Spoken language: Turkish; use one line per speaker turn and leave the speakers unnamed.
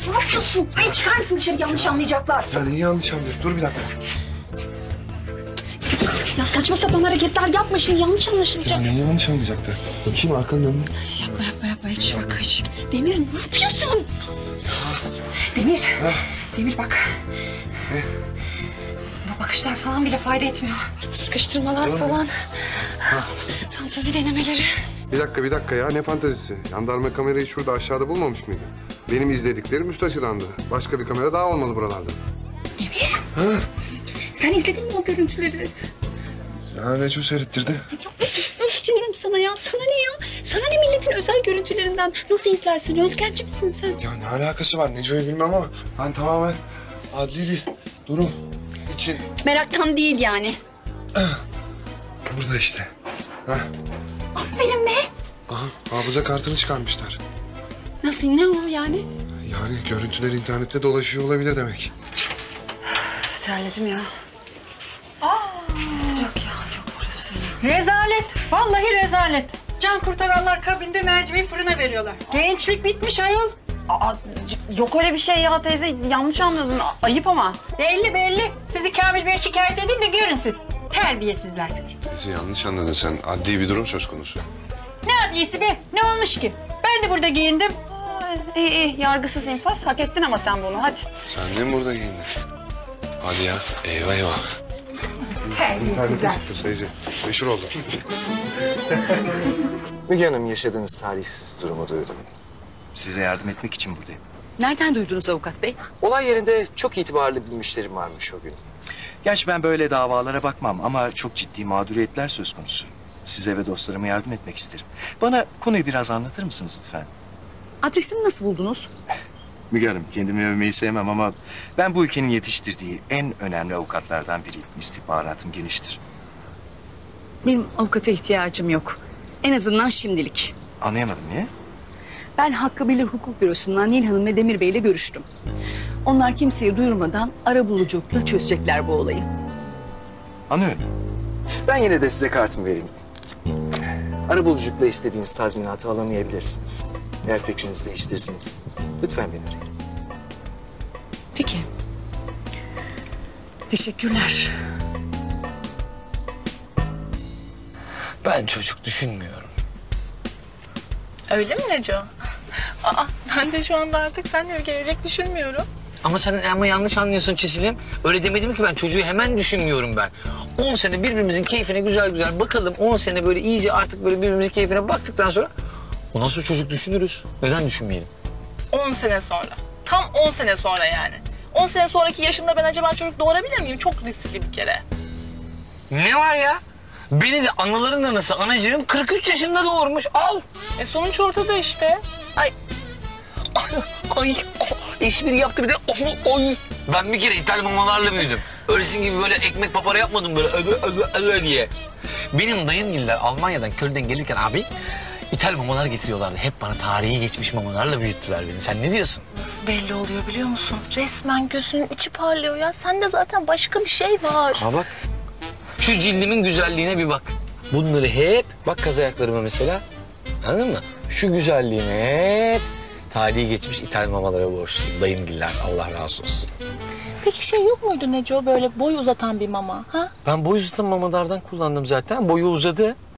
Ne yapıyorsun? Hayır, çıkar mısın dışarı, yanlış anlayacaklar.
Ya neyi yanlış anlıyor? Dur bir dakika.
Ya saçma sapan hareketler yapma şimdi, yanlış
Ya
anlaşılacak.
neyi yanlış anlayacaklar? Bakayım arkanın önüne.
Yapma hiç bak hiç. Demir ne yapıyorsun? Demir. Demir bak.
Ne?
Bu bakışlar falan bile fayda etmiyor. Sıkıştırmalar falan. Fantezi denemeleri.
Bir dakika ya, ne fantezisi? Jandarma kamerayı şurada aşağıda bulmamış mıydı? Benim izlediklerim müstaşıdandı. Başka bir kamera daha olmalı buralarda.
Demir. Sen izledin mi o görüntüleri?
Ya Neco seyrettirdi.
Üf diyorum sana ya. Sana ne ya? Sana ne milletin özel görüntülerinden? Nasıl izlersin? Röntgenci misin sen?
Ya ne alakası var Neco'yu bilmem ama ben tamamen adli bir durum için
Meraktan değil yani.
burada işte.
Aferin be.
Aha, hafıza kartını çıkarmışlar.
Nasıl, ne o yani?
Yani görüntüler internette dolaşıyor olabilir demek.
Terledim ya. Sıcak ya, çok burası.
Rezalet. Vallahi rezalet. Can kurtaranlar kabinde mercimeği fırına veriyorlar. Gençlik bitmiş ayol.
Aa, yok öyle bir şey ya teyze, yanlış anladın. Ayıp ama.
Belli belli. Sizi Kamil Bey'e şikayet edeyim de görün siz. Terbiyesizler.
Bizi yanlış anladın sen. Adli bir durum söz konusu.
Ne adliyesi be? Ne olmuş ki? Ben de burada giyindim.
İyi, yargısız infaz. Hak ettin ama sen bunu, hadi.
Sen de mi burada giyindin? Hadi ya. Eyvah.
Terbiyesizler.
Çıktı sayıcı. Meşhur oldu.
Müge Hanım, yaşadığınız talihsiz durumu duydum. Size yardım etmek için buradayım.
Nereden duydunuz avukat bey?
Olay yerinde çok itibarlı bir müşterim varmış o gün. Gerçi ben böyle davalara bakmam ama çok ciddi mağduriyetler söz konusu. Size ve dostlarıma yardım etmek isterim. Bana konuyu biraz anlatır mısınız lütfen?
Adresimi nasıl buldunuz?
Müge Hanım, kendimi övmeyi sevmem ama ben bu ülkenin yetiştirdiği en önemli avukatlardan biriyim. İstihbaratım geniştir.
Benim avukata ihtiyacım yok. En azından şimdilik.
Anlayamadım, niye?
Ben Hakkı Bilir Hukuk Bürosu'ndan Nil Hanım ve Demir Bey ile görüştüm. Onlar kimseye duyurmadan arabuluculukla çözecekler bu olayı.
Anlıyorum. Ben yine de size kartımı vereyim. Arabuluculukla istediğiniz tazminatı alamayabilirsiniz. Eğer fikrinizi değiştirirseniz lütfen beni arayın.
Peki. Teşekkürler.
Ben çocuk düşünmüyorum.
Öyle mi Neco? Aa, ben de şu anda artık seninle bir gelecek düşünmüyorum.
Ama sen yanlış anlıyorsun Çisil'im. Öyle demedim ki ben, çocuğu hemen düşünmüyorum ben. 10 sene birbirimizin keyfine güzel bakalım. 10 sene böyle iyice artık böyle birbirimizin keyfine baktıktan sonra ondan sonra çocuk düşünürüz. Neden düşünmeyelim?
10 sene sonra. Tam 10 sene sonra yani. 10 sene sonraki yaşımda ben acaba çocuk doğurabilir miyim? Çok riskli bir kere.
Ne var ya? Beni de anaların anası anacığım 43 yaşında doğurmuş. Al.
Sonuç ortada işte. Ay,
Ay. Espri yaptı bir de. Ay. Ben bir kere İtalyan mamalarla büyüdüm. Öylesin gibi böyle ekmek papara yapmadım böyle öyle diye. Benim dayımgiller Almanya'dan, Köln'den gelirken abi İtalyan mamalar getiriyorlardı. Hep bana tarihi geçmiş mamalarla büyüttüler beni. Sen ne diyorsun?
nasıl belli oluyor biliyor musun? Resmen gözünün içi parlıyor ya. Sende zaten başka bir şey var.
Ha bak. Şu cildimin güzelliğine bir bak. Bunları hep, bak kaz ayaklarıma mesela. Anladın mı? Şu güzelliğine hep tarihi geçmiş İtalyan mamalara borçluyum. Dayımgiller, Allah razı olsun.
Peki şey yok muydu Neco, böyle boy uzatan bir mama? Ha?
Ben boy uzatan mamalardan kullandım zaten. Boyu uzadı.